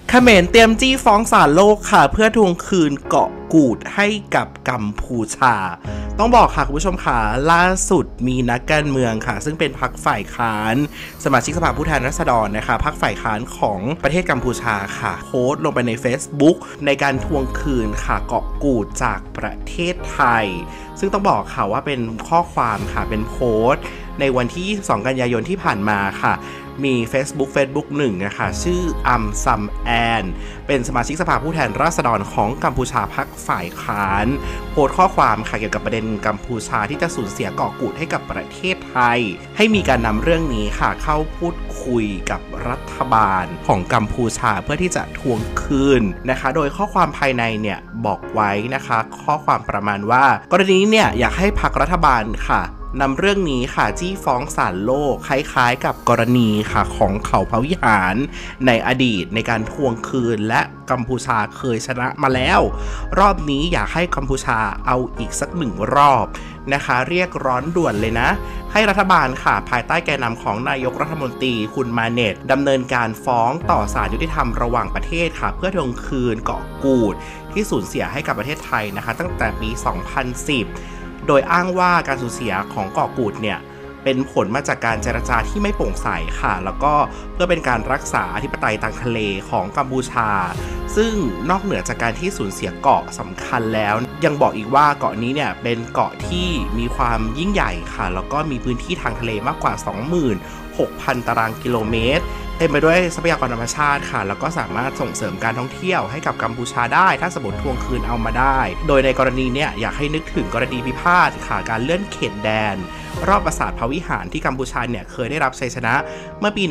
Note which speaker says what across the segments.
Speaker 1: เขมรเตรียมจี้ฟ้องศาลโลกค่ะเพื่อทวงคืนเกาะกูดให้กับกัมพูชาต้องบอกค่ะคุณผู้ชมค่ะล่าสุดมีนักการเมืองค่ะซึ่งเป็นพรรคฝ่ายค้านสมาชิกสภาผู้แทนราษฎรนะคะพรรคฝ่ายค้านของประเทศกัมพูชาค่ะโพสต์ลงไปใน Facebook ในการทวงคืนค่ะเกาะกูดจากประเทศไทยซึ่งต้องบอกค่ะว่าเป็นข้อความค่ะเป็นโพสต์ในวันที่22กันยายนที่ผ่านมาค่ะมี Facebook หนึ่งนะคะชื่ออัมซัมแอนเป็นสมาชิกสภาผู้แทนราษฎรของกัมพูชาพรรคฝ่ายค้านโพสต์ข้อความค่ะเกี่ยวกับประเด็นกัมพูชาที่จะสูญเสียเกาะกูดให้กับประเทศไทยให้มีการนำเรื่องนี้ค่ะเข้าพูดคุยกับรัฐบาลของกัมพูชาเพื่อที่จะทวงคืนนะคะโดยข้อความภายในเนี่ยบอกไว้นะคะข้อความประมาณว่ากรณีนี้เนี่ยอยากให้พรรครัฐบาลค่ะนำเรื่องนี้ค่ะจี้ฟ้องศาลโลกคล้ายๆกับกรณีค่ะของเขาพระวิหารในอดีตในการทวงคืนและกัมพูชาเคยชนะมาแล้วรอบนี้อยากให้กัมพูชาเอาอีกสักหนึ่งรอบนะคะเรียกร้อนด่วนเลยนะให้รัฐบาลค่ะภายใต้แกนนำของนายกรัฐมนตรีคุณมาเนตดำเนินการฟ้องต่อศาลยุติธรรมระหว่างประเทศค่ะเพื่อทวงคืนเกาะกูดที่สูญเสียให้กับประเทศไทยนะคะตั้งแต่ปี 2010โดยอ้างว่าการสูญเสียของเกาะกูดเนี่ยเป็นผลมาจากการเจรจาที่ไม่โปร่งใสค่ะแล้วก็เพื่อเป็นการรักษาอธิปไตยทางทะเลของกัมพูชาซึ่งนอกเหนือจากการที่สูญเสียเกาะสำคัญแล้วยังบอกอีกว่าเกาะนี้เนี่ยเป็นเกาะที่มีความยิ่งใหญ่ค่ะแล้วก็มีพื้นที่ทางทะเลมากกว่า 26,000 ตารางกิโลเมตรเต็มไปด้วยทรัพยากรธรรมชาติค่ะแล้วก็สามารถส่งเสริมการท่องเที่ยวให้กับกัมพูชาได้ถ้าสมมติทวงคืนเอามาได้โดยในกรณีเนี่ยอยากให้นึกถึงกรณีพิพาทค่ะการเลื่อนเขตแดนรอบปราสาทพระวิหารที่กัมพูชาเนี่ยเคยได้รับชัยชนะเมื่อปี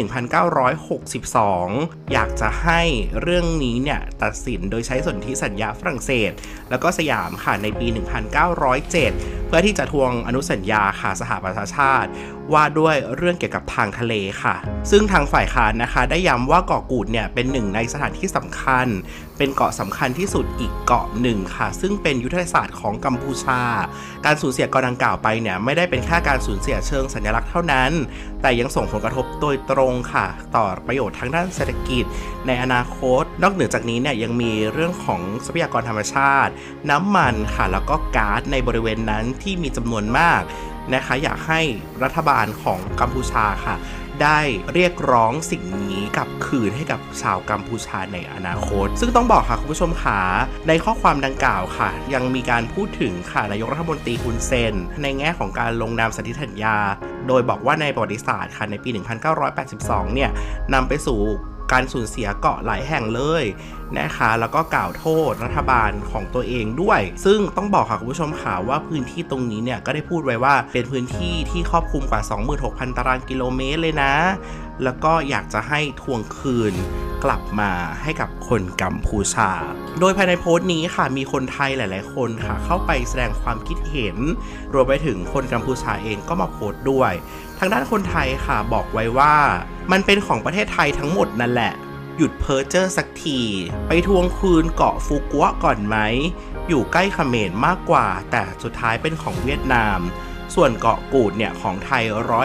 Speaker 1: 1962 อยากจะให้เรื่องนี้เนี่ยตัดสินโดยใช้สนธิสัญญาฝรั่งเศสแล้วก็สยามค่ะในปี 1907 เพื่อที่จะทวงอนุสัญญาค่ะสหประชาชาติว่าด้วยเรื่องเกี่ยวกับทางทะเลค่ะซึ่งทางฝ่ายค้านนะคะได้ย้ำว่าเกาะกูดเนี่ยเป็นหนึ่งในสถานที่สำคัญเป็นเกาะสำคัญที่สุดอีกเกาะหนึ่งค่ะซึ่งเป็นยุทธศาสตร์ของกัมพูชาการสูญเสียเกาะดังกล่าวไปเนี่ยไม่ได้เป็นแค่การสูญเสียเชิงสัญลักษณ์เท่านั้นแต่ยังส่งผลกระทบโดยตรงค่ะต่อประโยชน์ทางด้านเศรษฐกิจในอนาคตนอกเหนือจากนี้เนี่ยยังมีเรื่องของทรัพยากรธรรมชาติน้ำมันค่ะแล้วก็ก๊าซในบริเวณนั้นที่มีจำนวนมากนะคะอยากให้รัฐบาลของกัมพูชาค่ะได้เรียกร้องสิ่งนี้กลับคืนให้กับชาวกัมพูชาในอนาคตซึ่งต้องบอกค่ะคุณผู้ชมค่ะในข้อความดังกล่าวค่ะยังมีการพูดถึงค่ะนายกรัฐมนตรีฮุนเซนในแง่ของการลงนามสนธิสัญญาโดยบอกว่าในประวัติศาสตร์ค่ะในปี 1982 เนี่ยนำไปสู่การสูญเสียเกาะหลายแห่งเลยนะคะแล้วก็กล่าวโทษรัฐบาลของตัวเองด้วยซึ่งต้องบอกค่ะคุณผู้ชมค่ะว่าพื้นที่ตรงนี้เนี่ยก็ได้พูดไว้ว่าเป็นพื้นที่ที่ครอบคลุมกว่า 26,000 ตารางกิโลเมตรเลยนะแล้วก็อยากจะให้ทวงคืนกลับมาให้กับคนกัมพูชาโดยภายในโพสต์นี้ค่ะมีคนไทยหลายๆคนค่ะเข้าไปแสดงความคิดเห็นรวมไปถึงคนกัมพูชาเองก็มาโพสต์ด้วยทางด้านคนไทยค่ะบอกไว้ว่ามันเป็นของประเทศไทยทั้งหมดนั่นแหละหยุดเพ้อเจ้อสักทีไปทวงคืนเกาะฟูกัวก่อนไหมอยู่ใกล้เขมรมากกว่าแต่สุดท้ายเป็นของเวียดนามส่วนเกาะกูดเนี่ยของไทย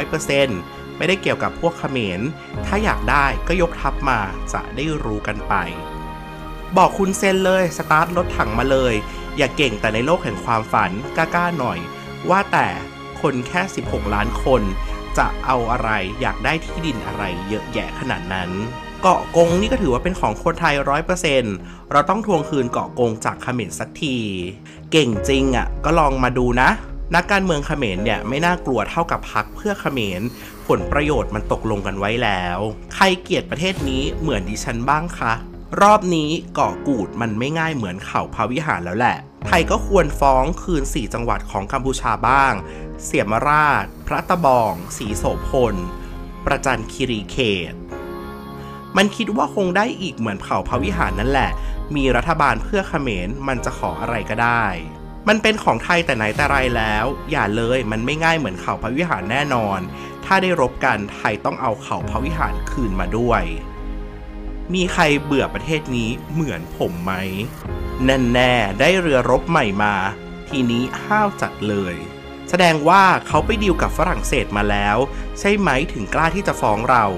Speaker 1: 100%ไม่ได้เกี่ยวกับพวกเขมรถ้าอยากได้ก็ยกทัพมาจะได้รู้กันไปบอกคุณเซนเลยสตาร์ทรถถังมาเลยอย่าเก่งแต่ในโลกแห่งความฝันกล้าๆหน่อยว่าแต่คนแค่16 ล้านคนจะเอาอะไรอยากได้ที่ดินอะไรเยอะแยะขนาดนั้นเกาะกงนี่ก็ถือว่าเป็นของคนไทย 100% เราต้องทวงคืนเกาะกงจากเขมรสักทีเก่งจริงอ่ะก็ลองมาดูนะนักการเมืองเขมรเนี่ยไม่น่ากลัวเท่ากับพรรคเพื่อเขมรผลประโยชน์มันตกลงกันไว้แล้วใครเกลียดประเทศนี้เหมือนดิฉันบ้างคะรอบนี้เกาะกูดมันไม่ง่ายเหมือนเขาพระวิหารแล้วแหละไทยก็ควรฟ้องคืน4 จังหวัดของกัมพูชาบ้างเสียมราชพระตะบองศรีโสพลประจันคีรีเขตมันคิดว่าคงได้อีกเหมือนเขาพระวิหารนั่นแหละมีรัฐบาลเพื่อเขมรมันจะขออะไรก็ได้มันเป็นของไทยแต่ไหนแต่ไรแล้วอย่าเลยมันไม่ง่ายเหมือนเขาพระวิหารแน่นอนถ้าได้รบกันไทยต้องเอาเขาพระวิหารคืนมาด้วยมีใครเบื่อประเทศนี้เหมือนผมไหมแน่ๆได้เรือรบใหม่มาทีนี้ห้าวจัดเลยแสดงว่าเขาไปดีลกับฝรั่งเศสมาแล้วใช่ไหมถึงกล้าที่จะฟ้องเราถ้า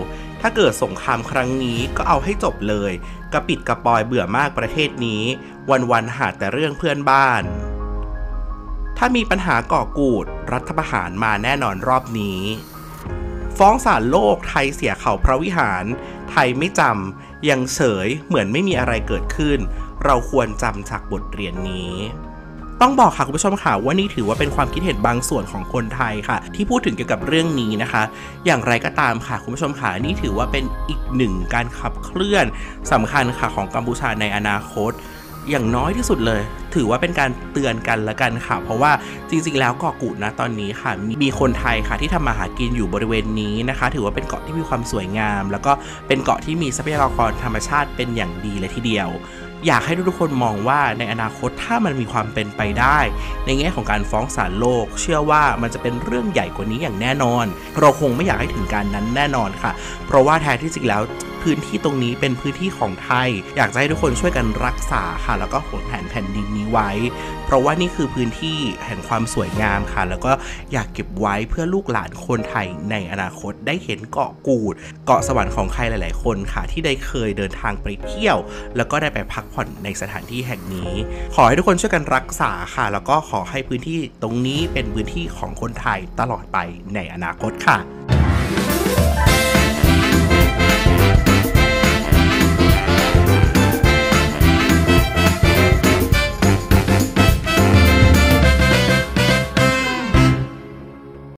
Speaker 1: ถ้าเกิดสงครามครั้งนี้ก็เอาให้จบเลยกระปิดกระปอยเบื่อมากประเทศนี้วันๆหาแต่เรื่องเพื่อนบ้านถ้ามีปัญหาก่อกูดรัฐประหารมาแน่นอนรอบนี้ฟ้องศาลโลกไทยเสียเขาพระวิหารไทยไม่จำยังเฉยเหมือนไม่มีอะไรเกิดขึ้นเราควรจำจากบทเรียนนี้ต้องบอกค่ะคุณผู้ชมค่ะว่านี่ถือว่าเป็นความคิดเห็นบางส่วนของคนไทยค่ะที่พูดถึงเกี่ยวกับเรื่องนี้นะคะอย่างไรก็ตามค่ะคุณผู้ชมค่ะนี่ถือว่าเป็นอีกหนึ่งการขับเคลื่อนสำคัญค่ะของกัมพูชาในอนาคตอย่างน้อยที่สุดเลยถือว่าเป็นการเตือนกันละกันค่ะเพราะว่าจริงๆแล้วเกาะกูดนะตอนนี้ค่ะมีคนไทยค่ะที่ทำมาหากินอยู่บริเวณนี้นะคะถือว่าเป็นเกาะที่มีความสวยงามแล้วก็เป็นเกาะที่มีทรัพยากรธรรมชาติเป็นอย่างดีเลยทีเดียวอยากให้ทุกคนมองว่าในอนาคตถ้ามันมีความเป็นไปได้ในแง่ของการฟ้องศาลโลกเชื่อว่ามันจะเป็นเรื่องใหญ่กว่านี้อย่างแน่นอนเราคงไม่อยากให้ถึงการนั้นแน่นอนค่ะเพราะว่าแท้ที่จริงแล้วพื้นที่ตรงนี้เป็นพื้นที่ของไทยอยากจะให้ทุกคนช่วยกันรักษาค่ะแล้วก็หวงแหนแผ่นดินนี้ไว้เพราะว่านี่คือพื้นที่แห่งความสวยงามค่ะแล้วก็อยากเก็บไว้เพื่อลูกหลานคนไทยในอนาคตได้เห็นเกาะกูดเกาะสวรรค์ของใครหลายๆคนค่ะที่ได้เคยเดินทางไปเที่ยวแล้วก็ได้ไปพักผ่อนในสถานที่แห่งนี้ขอให้ทุกคนช่วยกันรักษาค่ะแล้วก็ขอให้พื้นที่ตรงนี้เป็นพื้นที่ของคนไทยตลอดไปในอนาคตค่ะ